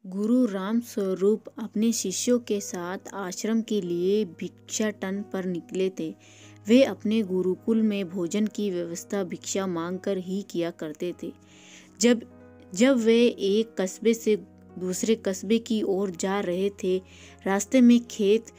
गुरु राम स्वरूप अपने शिष्यों के साथ आश्रम के लिए भिक्षाटन पर निकले थे। वे अपने गुरुकुल में भोजन की व्यवस्था भिक्षा मांगकर ही किया करते थे। जब जब वे एक कस्बे से दूसरे कस्बे की ओर जा रहे थे, रास्ते में खेत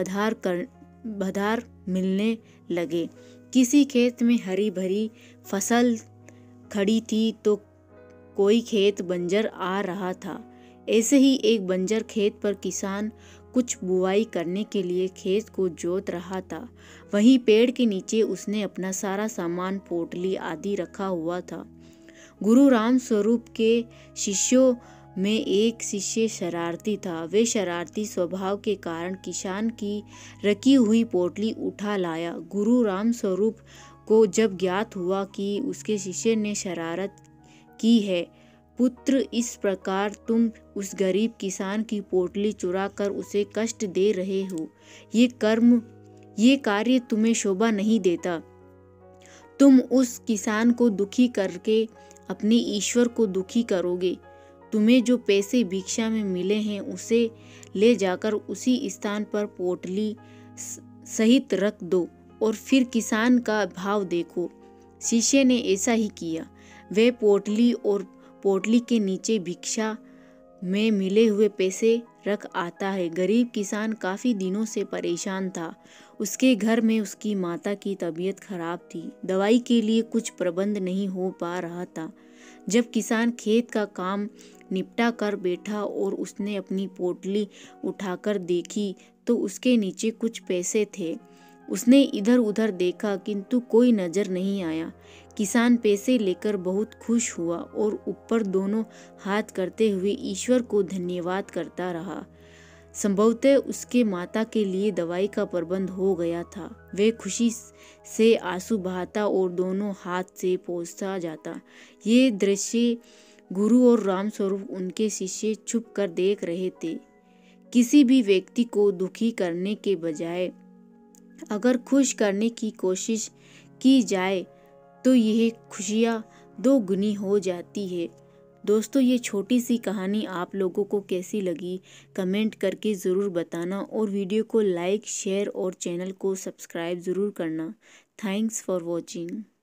पधार मिलने लगे। किसी खेत में हरी भरी फसल खड़ी थी तो कोई खेत बंजर आ रहा था। ऐसे ही एक बंजर खेत पर किसान कुछ बुवाई करने के लिए खेत को जोत रहा था। वहीं पेड़ के नीचे उसने अपना सारा सामान, पोटली आदि रखा हुआ था। गुरु राम स्वरूप के शिष्यों में एक शिष्य शरारती था। वे शरारती स्वभाव के कारण किसान की रखी हुई पोटली उठा लाया। गुरु राम स्वरूप को जब ज्ञात हुआ कि उसके शिष्य ने शरारत की है, पुत्र, इस प्रकार तुम उस गरीब किसान की पोटली चुरा कर उसे कष्ट दे रहे हो। ये कार्य तुम्हें शोभा नहीं देता। तुम उस किसान को दुखी करके अपने ईश्वर को दुखी करोगे। तुम्हें जो पैसे भिक्षा में मिले हैं उसे ले जाकर उसी स्थान पर पोटली सहित रख दो और फिर किसान का भाव देखो। शिष्य ने ऐसा ही किया। वे पोटली के नीचे भिक्षा में मिले हुए पैसे रख आता है। गरीब किसान काफी दिनों से परेशान था। उसके घर में उसकी माता की तबीयत खराब थी। दवाई के लिए कुछ प्रबंध नहीं हो पा रहा था। जब किसान खेत का काम निपटा कर बैठा और उसने अपनी पोटली उठाकर देखी तो उसके नीचे कुछ पैसे थे। उसने इधर उधर देखा किंतु कोई नजर नहीं आया। किसान पैसे लेकर बहुत खुश हुआ और ऊपर दोनों हाथ करते हुए ईश्वर को धन्यवाद करता रहा। संभवतः उसके माता के लिए दवाई का प्रबंध हो गया था। वे खुशी से आंसू बहाता और दोनों हाथ से पोंछता जाता। ये दृश्य गुरु और राम स्वरूप उनके शिष्य छुप कर देख रहे थे। किसी भी व्यक्ति को दुखी करने के बजाय अगर खुश करने की कोशिश की जाए तो यह खुशियाँ दोगुनी हो जाती है। दोस्तों, ये छोटी सी कहानी आप लोगों को कैसी लगी कमेंट करके ज़रूर बताना और वीडियो को लाइक, शेयर और चैनल को सब्सक्राइब ज़रूर करना। Thanks for watching.